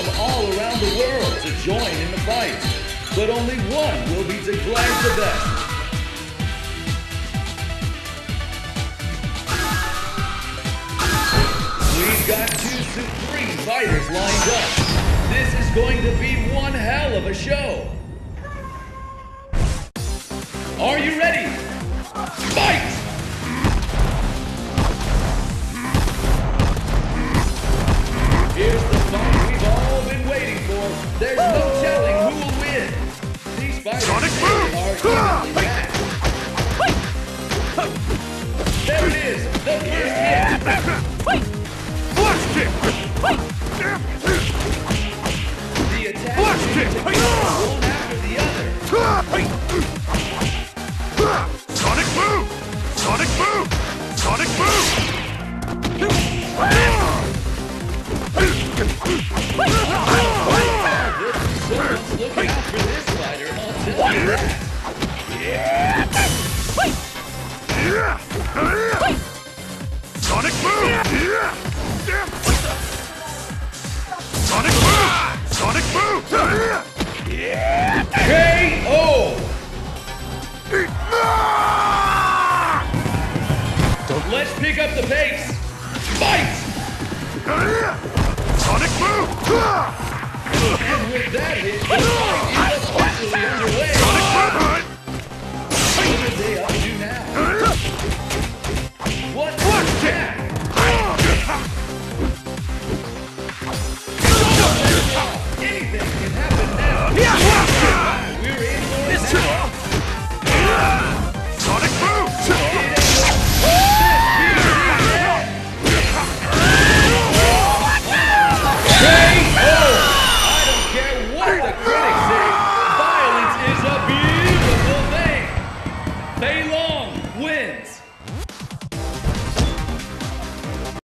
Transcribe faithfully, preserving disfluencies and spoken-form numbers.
from all around the world to join in the fight. But only one will be declared the best. We've got two supreme fighters lined up. This is going to be one hell of a show. Are you ready? Fight! Here's the fight we've all been waiting for. There's no telling who will win. These fighters are evenly matched. There it is, the first hit. Flash kick! The attack is together, one after the other. Sonic boom! Sonic boom! Sonic boom! Someone's looking out for this fighter, I'll tell you that. Sonic boom! Sonic boom! Sonic boom! K O! Let's pick up the pace! Fight! Sonic boom! And with that hit, the fight is officially underway! Sonic boom! What are they up to now? What was that? Anything can happen now! We're in for it now! Sonic boom! K O! I don't care what the critics say.